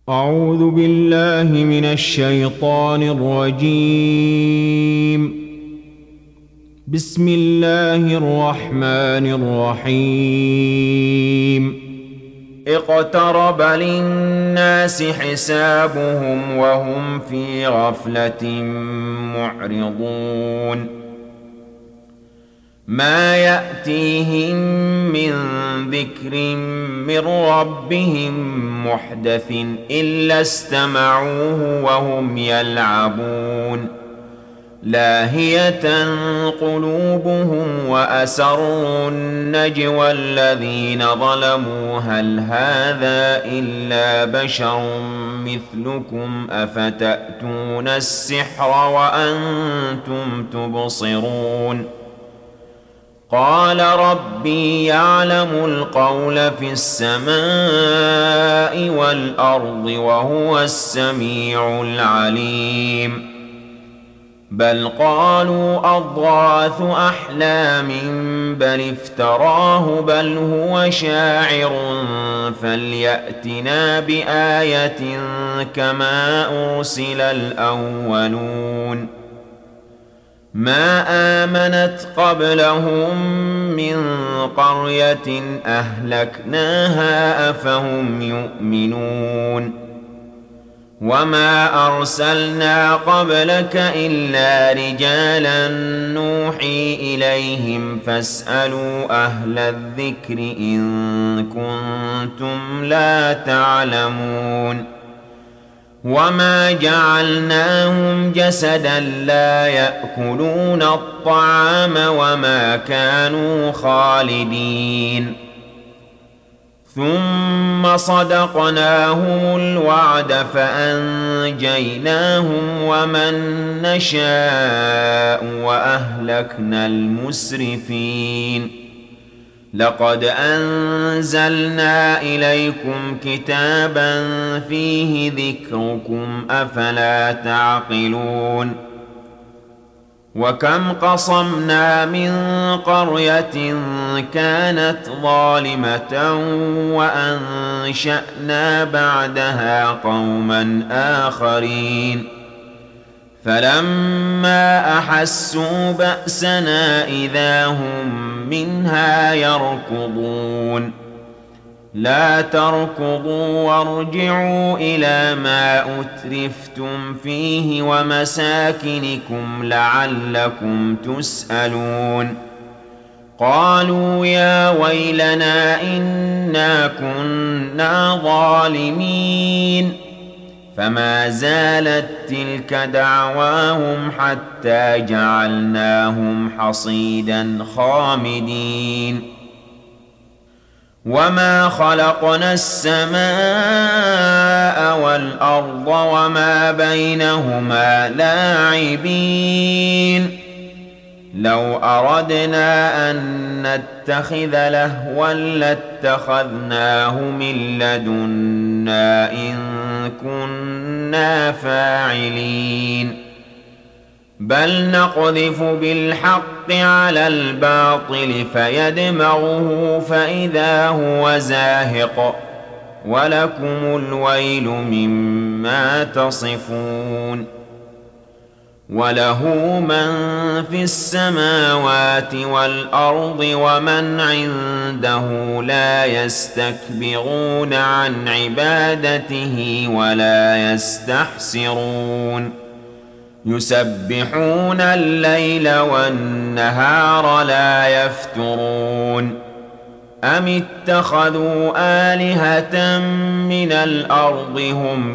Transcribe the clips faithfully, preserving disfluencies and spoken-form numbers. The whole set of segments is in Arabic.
أعوذ بالله من الشيطان الرجيم. بسم الله الرحمن الرحيم. اقترب للناس حسابهم وهم في غفلة معرضون. ما يأتيهم من ذكر من ربهم محدث إلا استمعوه وهم يلعبون. لاهية قلوبهم وأسروا النجوى الذين ظلموا هل هذا إلا بشر مثلكم أفتأتون السحر وأنتم تبصرون. قال ربي يعلم القول في السماء والأرض وهو السميع العليم. بل قالوا أضغاث أحلام بل افتراه بل هو شاعر فليأتنا بآية كما أرسل الأولون. ما آمنت قبلهم من قرية أهلكناها أفهم يؤمنون. وما أرسلنا قبلك إلا رجالا نوحي إليهم فاسألوا أهل الذكر إن كنتم لا تعلمون. وما جعلناهم جسدا لا يأكلون الطعام وما كانوا خالدين. ثم صدقناهم الوعد فأنجيناهم ومن نشاء وأهلكنا المسرفين. لقد أنزلنا إليكم كتابا فيه ذكركم أفلا تعقلون. وكم قصمنا من قرية كانت ظالمة وأنشأنا بعدها قوما آخرين. فلما أحسوا بأسنا إذا هم منها يركضون. لا تركضوا وارجعوا إلى ما أترفتم فيه ومساكنكم لعلكم تسألون. قالوا يا ويلنا إنا كنا ظالمين. فما زالت تلك دعواهم حتى جعلناهم حصيدا خامدين. وما خلقنا السماء والأرض وما بينهما لاعبين. لو أردنا أن نتخذ لهوا لاتخذناه من لدنا إن كنا فاعلين. بل نقذف بالحق على الباطل فيدمغه فإذا هو زاهق ولكم الويل مما تصفون. وله من في السماوات والأرض ومن عنده لا يستكبرون عن عبادته ولا يستحسرون. يسبحون الليل والنهار لا يفترون. أم اتخذوا آلهة من الأرض هم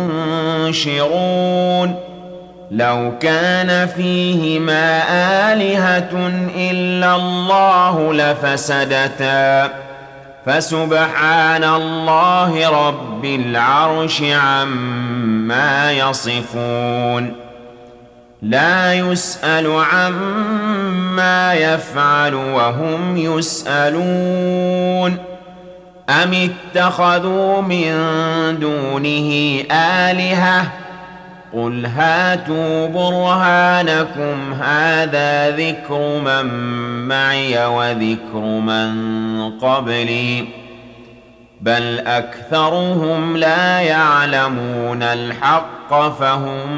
ينشرون. لو كان فيهما آلهة إلا الله لفسدتا فسبحان الله رب العرش عما يصفون. لا يسأل عما يفعل وهم يسألون. أم اتخذوا من دونه آلهة قل هاتوا برهانكم هذا ذكر من معي وذكر من قبلي بل أكثرهم لا يعلمون الحق فهم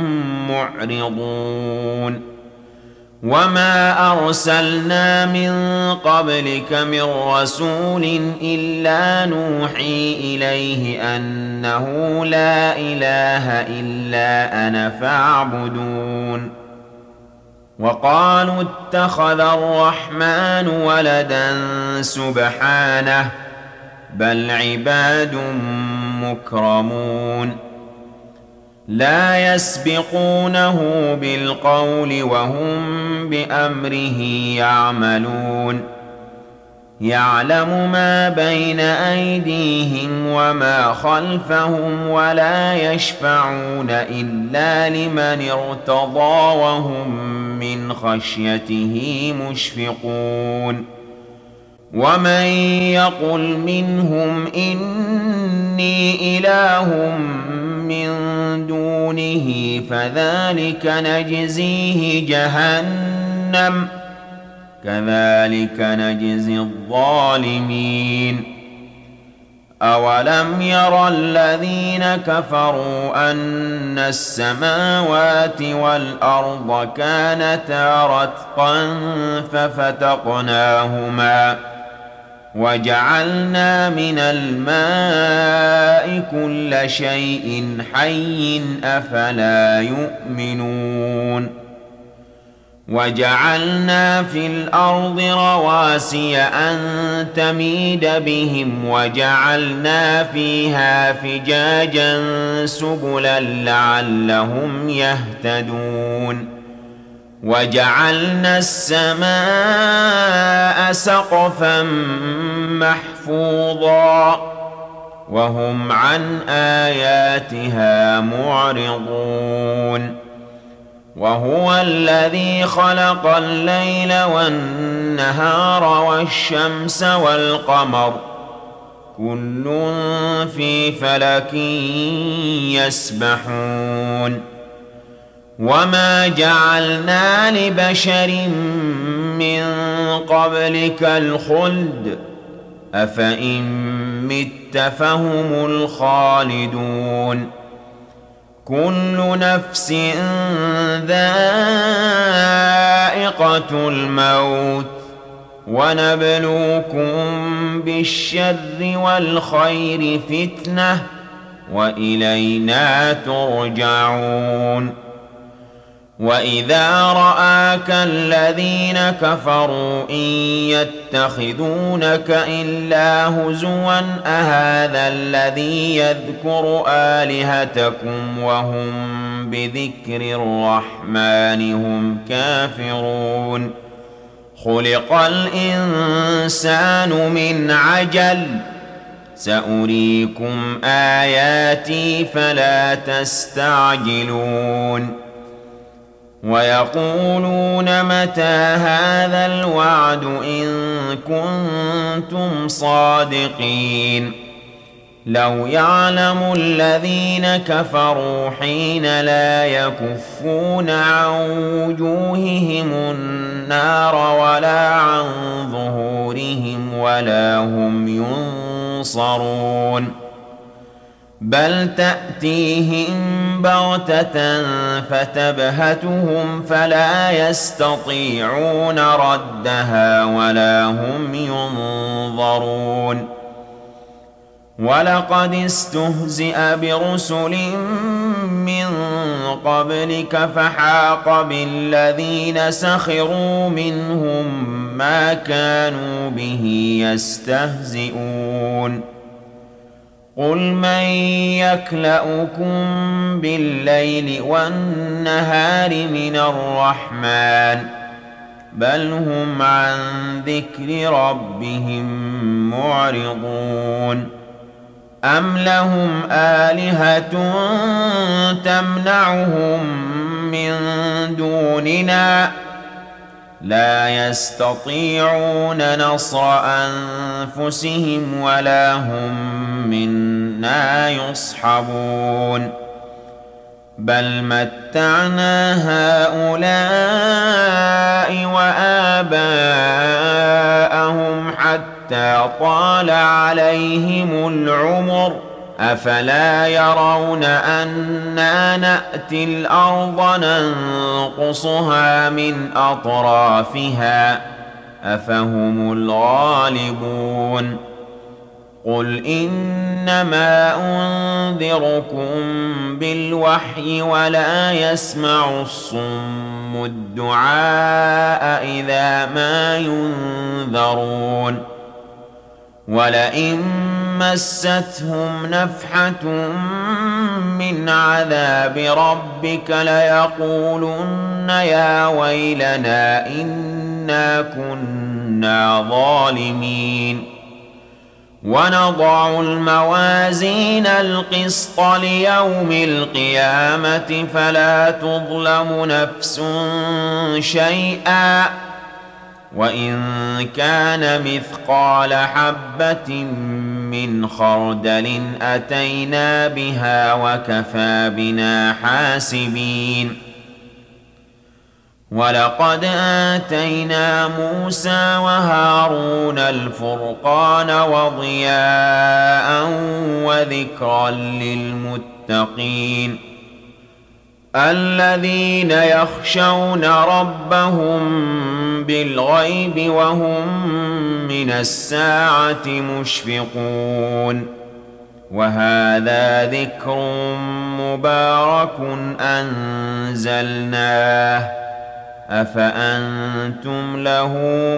معرضون وما أرسلنا من قبلك من رسول إلا نوحي إليه أنه لا إله إلا أنا فاعبدون وقالوا اتخذ الرحمن ولدا سبحانه بل عباد مكرمون لا يسبقونه بالقول وهم بأمره يعملون يعلم ما بين أيديهم وما خلفهم ولا يشفعون إلا لمن ارتضى وهم من خشيته مشفقون ومن يقل منهم إني إله من دونه فذلك نجزيه جهنم كذلك نجزي الظالمين أولم ير الذين كفروا أن السماوات والأرض كانتا رتقا ففتقناهما وجعلنا من الماء كل شيء حي أفلا يؤمنون وجعلنا في الأرض رواسي أن تميد بهم وجعلنا فيها فجاجا سبلا لعلهم يهتدون وجعلنا السماء سقفا محفوظا وهم عن آياتها معرضون وهو الذي خلق الليل والنهار والشمس والقمر كل في فلك يسبحون وما جعلنا لبشر من قبلك الخلد أفإن مت فهم الخالدون كل نفس ذائقة الموت ونبلوكم بالشر والخير فتنة وإلينا ترجعون وإذا رآك الذين كفروا إن يتخذونك إلا هزوا أهذا الذي يذكر آلهتكم وهم بذكر الرحمن هم كافرون خلق الإنسان من عجل سأريكم آياتي فلا تستعجلون ويقولون متى هذا الوعد إن كنتم صادقين لو يعلم الذين كفروا حين لا يكفون عن وجوههم النار ولا عن ظهورهم ولا هم ينصرون بل تأتيهم بغتة فتبهتهم فلا يستطيعون ردها ولا هم ينظرون ولقد استهزئ برسل من قبلك فحاق بالذين سخروا منهم ما كانوا به يستهزئون قل من يكلؤكم بالليل والنهار من الرحمن بل هم عن ذكر ربهم معرضون أم لهم آلهة تمنعهم من دوننا لا يستطيعون نصر أنفسهم ولا هم منا يصحبون بل متعنا هؤلاء وآباءهم حتى حتى طال عليهم العمر أفلا يرون أنا نأتي الأرض ننقصها من أطرافها أفهم الغالبون قل إنما أنذركم بالوحي ولا يسمع الصم الدعاء إذا ما ينذرون ولئن مستهم نفحة من عذاب ربك ليقولن يا ويلنا إنا كنا ظالمين ونضع الموازين القسط ليوم القيامة فلا تظلم نفس شيئا وإن كان مثقال حبة من خردل أتينا بها وكفى بنا حاسبين ولقد آتينا موسى وهارون الفرقان وضياء وذكرا للمتقين الذين يخشون ربهم بالغيب وهم من الساعة مشفقون وهذا ذكر مبارك أنزلناه أفأنتم له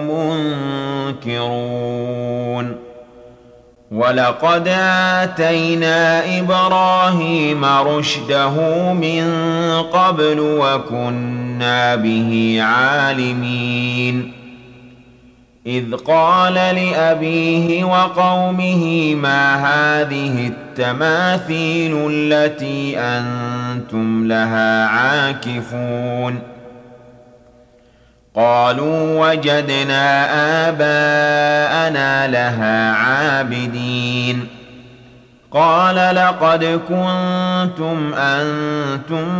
منكرون ولقد آتينا إبراهيم رشده من قبل وكنا به عالمين إذ قال لأبيه وقومه ما هذه التماثيل التي أنتم لها عاكفون قالوا وجدنا آباءنا لها عابدين قال لقد كنتم أنتم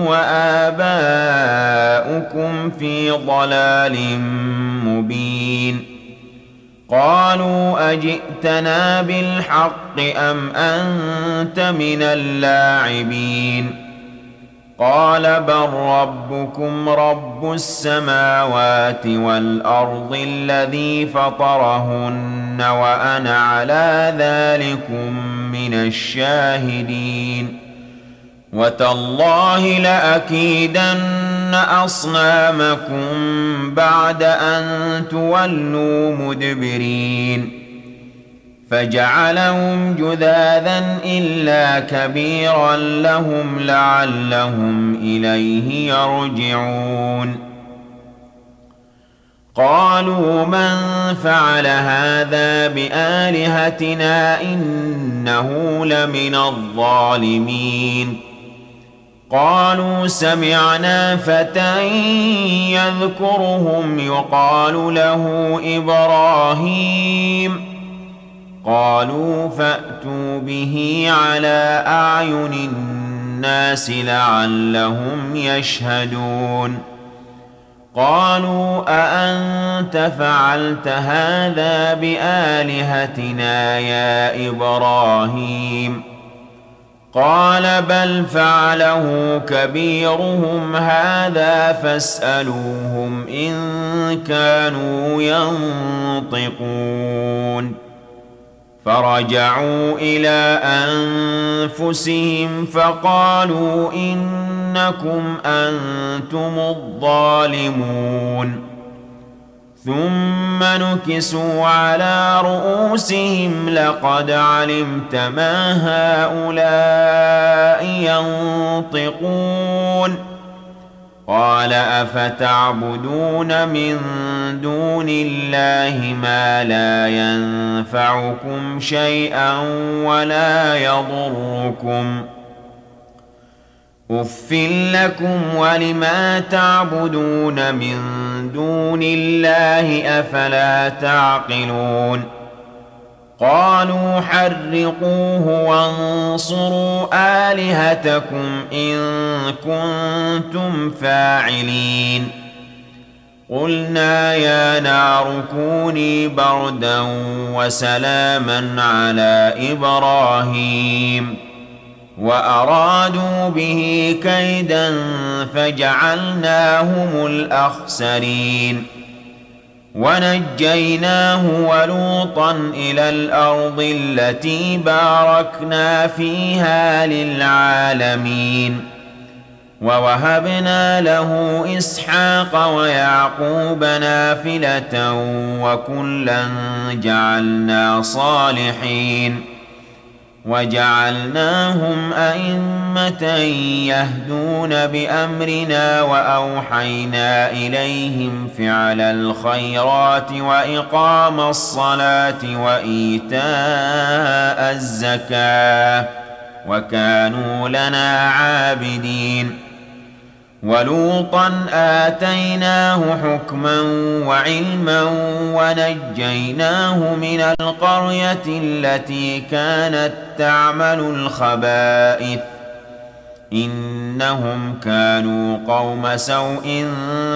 وآباؤكم في ضلال مبين قالوا أجئتنا بالحق أم أنت من اللاعبين قال بل ربكم رب السماوات والأرض الذي فطرهن وأنا على ذلكم من الشاهدين وتالله لأكيدن أصنامكم بعد أن تولوا مدبرين فجعلهم جذاذا إلا كبيرا لهم لعلهم إليه يرجعون قالوا من فعل هذا بآلهتنا إنه لمن الظالمين قالوا سمعنا فتى يذكرهم يقال له إبراهيم قالوا فأتوا به على أعين الناس لعلهم يشهدون قالوا أأنت فعلت هذا بآلهتنا يا إبراهيم قال بل فعله كبيرهم هذا فاسألوهم إن كانوا ينطقون فرجعوا إلى أنفسهم فقالوا إنكم أنتم الظالمون ثم نكسوا على رؤوسهم لقد علمت ما هؤلاء ينطقون قال أفتعبدون من دون الله ما لا ينفعكم شيئا ولا يضركم أف لكم ولما تعبدون من دون الله أفلا تعقلون قالوا حرقوه وانصروا آلهتكم إن كنتم فاعلين قلنا يا نار كوني بردا وسلاما على إبراهيم وأرادوا به كيدا فجعلناهم الأخسرين ونجيناه ولوطا إلى الأرض التي باركنا فيها للعالمين ووهبنا له إسحاق ويعقوب نافلة وكلا جعلنا صالحين وجعلناهم أئمة يهدون بأمرنا وأوحينا إليهم فعل الخيرات وإقام الصلاة وإيتاء الزكاة وكانوا لنا عابدين ولوطا آتيناه حكما وعلما ونجيناه من القرية التي كانت تعمل الخبائث إنهم كانوا قوم سوء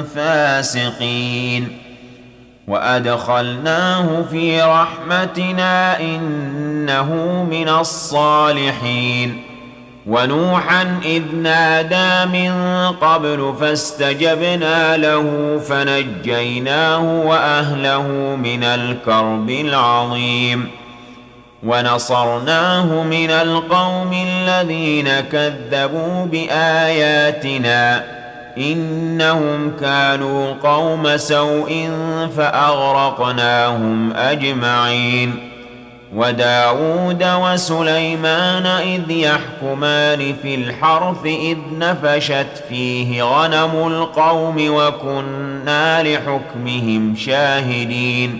فاسقين وأدخلناه في رحمتنا إنه من الصالحين ونوحا إذ نادى من قبل فاستجبنا له فنجيناه وأهله من الكرب العظيم ونصرناه من القوم الذين كذبوا بآياتنا إنهم كانوا قوم سوء فأغرقناهم أجمعين وداود وسليمان إذ يحكمان في الحرث إذ نفشت فيه غنم القوم وكنا لحكمهم شاهدين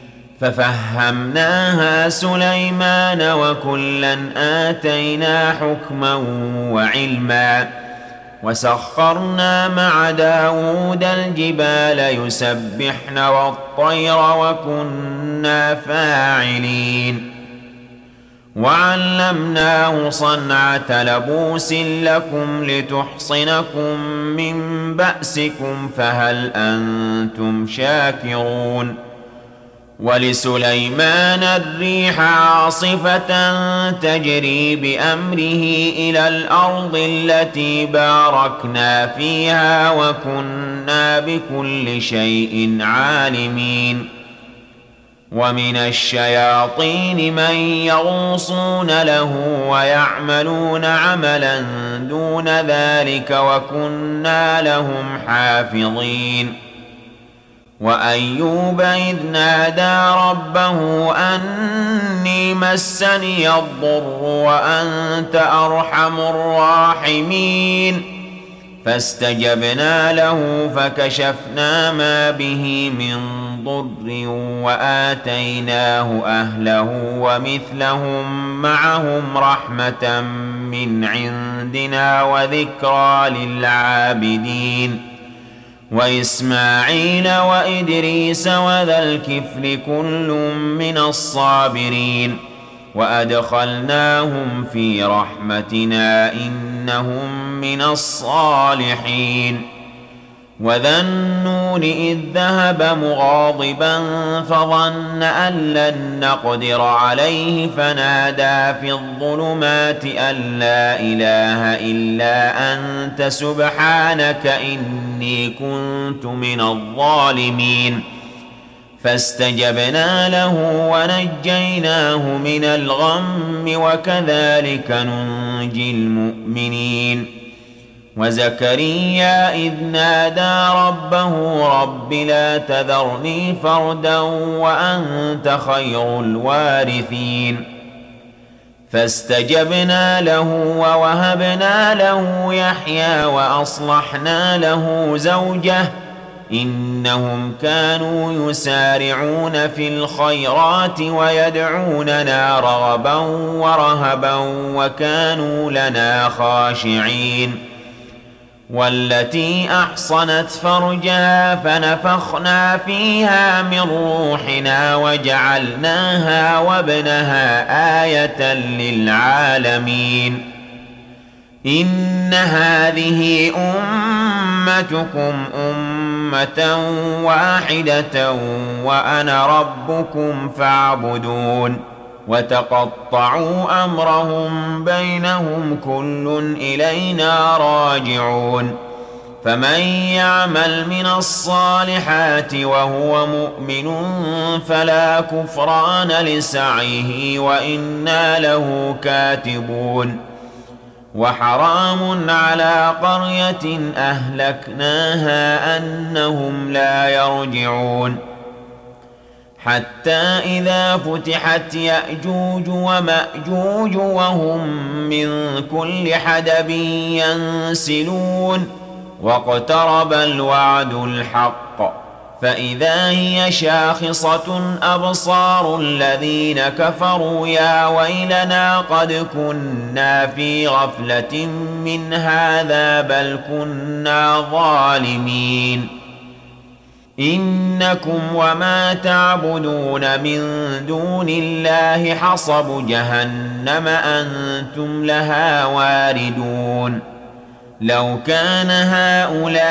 ففهمناها سليمان وكلا آتينا حكما وعلما وسخرنا مع داود الجبال يسبحن والطير وكنا فاعلين وعلمناه صنعة لبوس لكم لتحصنكم من بأسكم فهل أنتم شاكرون ولسليمان الريح عاصفة تجري بأمره إلى الأرض التي باركنا فيها وكنا بكل شيء عالمين ومن الشياطين من يغوصون له ويعملون عملا دون ذلك وكنا لهم حافظين وأيوب إذ نادى ربه أني مسني الضر وأنت أرحم الراحمين فاستجبنا له فكشفنا ما به من ضر وآتيناه أهله ومثلهم معهم رحمة من عندنا وذكرى للعابدين وإسماعيل وإدريس وذا الكفل كل من الصابرين وأدخلناهم في رحمتنا إنهم من الصالحين وذا النون إذ ذهب مغاضبا فظن أن لن نقدر عليه فنادى في الظلمات أن لا إله إلا أنت سبحانك إني كنت من الظالمين فاستجبنا له ونجيناه من الغم وكذلك ننجي المؤمنين وزكريا إذ نادى ربه رب لا تذرني فردا وأنت خير الوارثين فاستجبنا له ووهبنا له يحيى وأصلحنا له زوجه إنهم كانوا يسارعون في الخيرات ويدعوننا رغبا ورهبا وكانوا لنا خاشعين والتي أحصنت فرجها فنفخنا فيها من روحنا وجعلناها وابنها آية للعالمين إن هذه أمتكم أمة أمة واحدة وأنا ربكم فاعبدون وتقطعوا أمرهم بينهم كل إلينا راجعون فمن يعمل من الصالحات وهو مؤمن فلا كفران لسعيه وإنا له كاتبون وحرام على قرية أهلكناها أنهم لا يرجعون حتى إذا فتحت يأجوج ومأجوج وهم من كل حدب ينسلون واقترب الوعد الحق فإذا هي شاخصة أبصار الذين كفروا يا ويلنا قد كنا في غفلة من هذا بل كنا ظالمين إنكم وما تعبدون من دون الله حصب جهنم أنتم لها واردون لو كان هؤلاء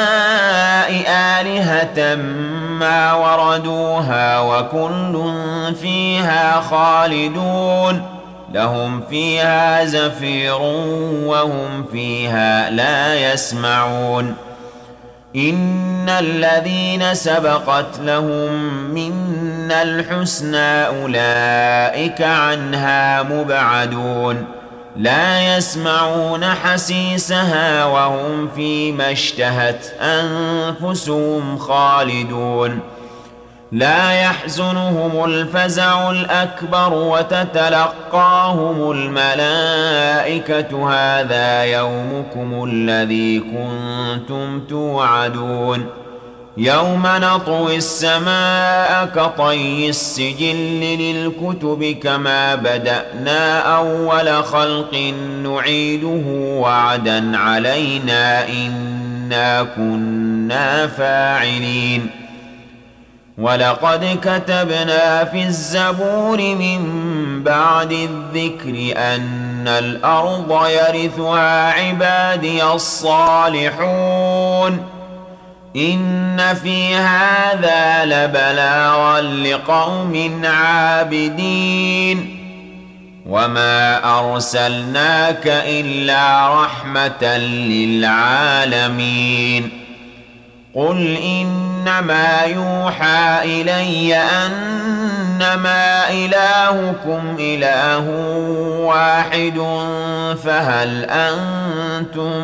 آلهة ما وردوها وكل فيها خالدون لهم فيها زفير وهم فيها لا يسمعون إن الذين سبقت لهم منا الحسنى أولئك عنها مبعدون لا يسمعون حسيسها وهم فيما اشتهت أنفسهم خالدون لا يحزنهم الفزع الأكبر وتتلقاهم الملائكة هذا يومكم الذي كنتم توعدون يوم نطوي السماء كطي السجل للكتب كما بدأنا أول خلق نعيده وعدا علينا إنا كنا فاعلين ولقد كتبنا في الزبور من بعد الذكر أن الأرض يرثها عبادي الصالحون إن في هذا لبلاغا لقوم عابدين وما أرسلناك إلا رحمة للعالمين قل إنما يوحى إلي أنما إلهكم إله واحد فهل أنتم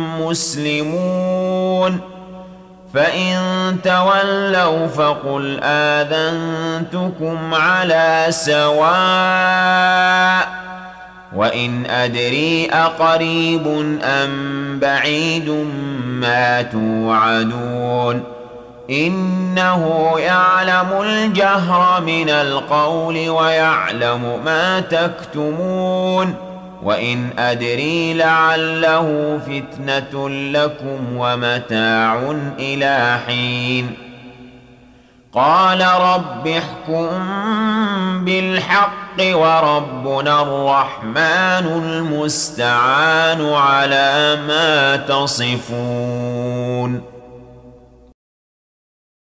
مسلمون فإن تولوا فقل آذنتكم على سواء وإن أدري أقريب أم بعيد ما توعدون إنه يعلم الجهر من القول ويعلم ما تكتمون وإن أدري لعله فتنة لكم ومتاع إلى حين قال رب احكم بالحق وربنا الرحمن المستعان على ما تصفون.